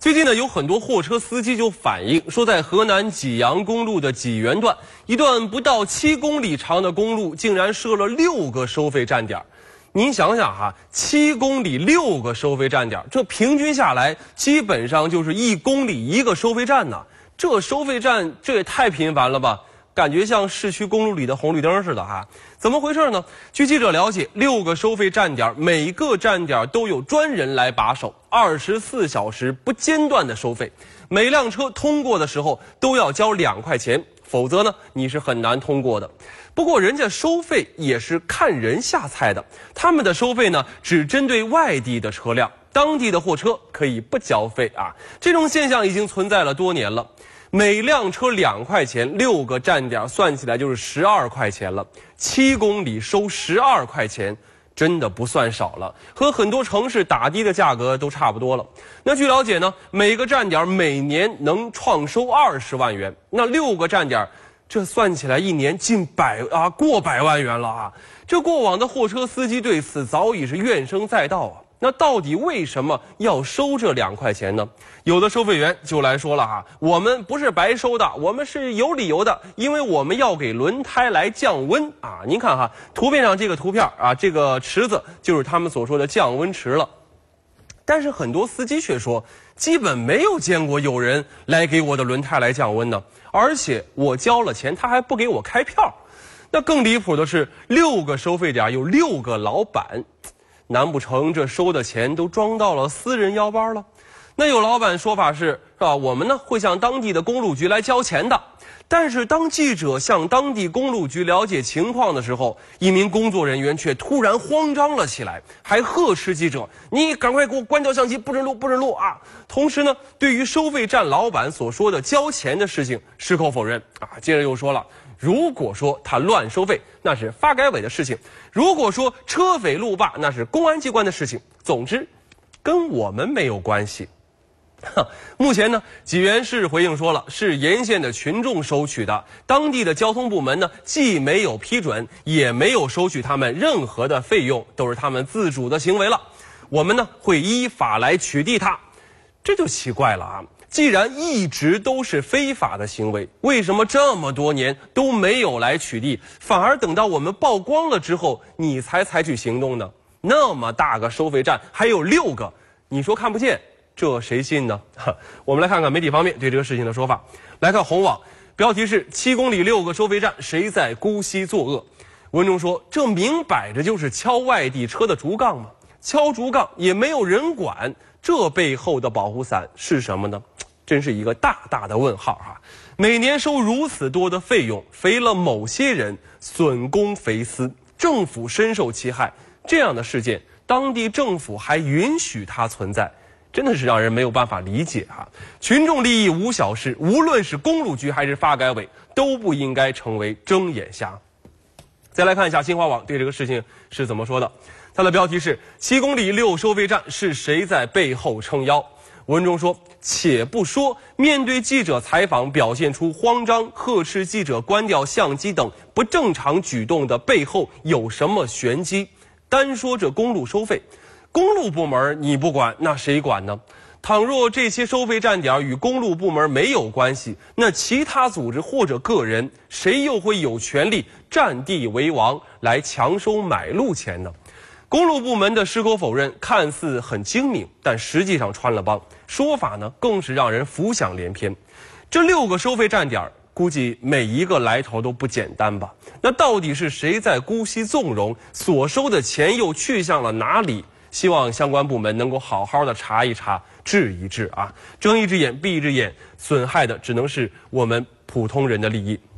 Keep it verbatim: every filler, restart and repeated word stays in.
最近呢，有很多货车司机就反映说，在河南济阳公路的济源段，一段不到七公里长的公路，竟然设了六个收费站点。您想想哈，七公里六个收费站点，这平均下来，基本上就是一公里一个收费站呢。这收费站，这也太频繁了吧？感觉像市区公路里的红绿灯似的哈，怎么回事呢？据记者了解，六个收费站点，每个站点都有专人来把守，二十四小时不间断的收费。每辆车通过的时候都要交两块钱，否则呢你是很难通过的。不过人家收费也是看人下菜的，他们的收费呢只针对外地的车辆，当地的货车可以不交费啊。这种现象已经存在了多年了。每辆车两块钱，六个站点算起来就是十二块钱了。七公里收十二块钱，真的不算少了，和很多城市打的的价格都差不多了。那据了解呢，每个站点每年能创收二十万元，那六个站点，这算起来一年近百啊过百万元了啊！这过往的货车司机对此早已是怨声载道啊。那到底为什么要收这两块钱呢？有的收费员就来说了哈，我们不是白收的，我们是有理由的，因为我们要给轮胎来降温啊。您看哈，图片上这个图片啊，这个池子就是他们所说的降温池了。但是很多司机却说，基本没有见过有人来给我的轮胎来降温呢，而且我交了钱，他还不给我开票。那更离谱的是，六个收费点有六个老板。难不成这收的钱都装到了私人腰包了？那有老板说法是，是吧？我们呢会向当地的公路局来交钱的。但是当记者向当地公路局了解情况的时候，一名工作人员却突然慌张了起来，还呵斥记者：“你赶快给我关掉相机，不准录，不准录啊！”同时呢，对于收费站老板所说的交钱的事情矢口否认啊。接着又说了，如果说他乱收费，那是发改委的事情；如果说车匪路霸，那是公安机关的事情。总之，跟我们没有关系。目前呢，济源市回应说了，是沿线的群众收取的，当地的交通部门呢，既没有批准，也没有收取他们任何的费用，都是他们自主的行为了。我们呢，会依法来取缔他。这就奇怪了啊！既然一直都是非法的行为，为什么这么多年都没有来取缔，反而等到我们曝光了之后，你才采取行动呢？那么大个收费站，还有六个，你说看不见，这谁信呢？我们来看看媒体方面对这个事情的说法。来看红网，标题是七公里六个收费站，谁在姑息作恶？文中说，这明摆着就是敲外地车的竹杠嘛，敲竹杠也没有人管，这背后的保护伞是什么呢？真是一个大大的问号哈！每年收如此多的费用，肥了某些人，损公肥私，政府深受其害。这样的事件，当地政府还允许它存在，真的是让人没有办法理解哈！群众利益无小事，无论是公路局还是发改委，都不应该成为睁眼瞎。再来看一下新华网对这个事情是怎么说的，它的标题是七公里六收费站，是谁在背后撑腰？文中说，且不说面对记者采访表现出慌张、呵斥记者关掉相机等不正常举动的背后有什么玄机，单说这公路收费，公路部门你不管，那谁管呢？倘若这些收费站点与公路部门没有关系，那其他组织或者个人，谁又会有权利占地为王来强收买路钱呢？公路部门的矢口否认看似很精明，但实际上穿了帮，说法呢更是让人浮想联翩。这六个收费站点，估计每一个来头都不简单吧？那到底是谁在姑息纵容？所收的钱又去向了哪里？希望相关部门能够好好的查一查，治一治啊！睁一只眼闭一只眼，损害的只能是我们普通人的利益。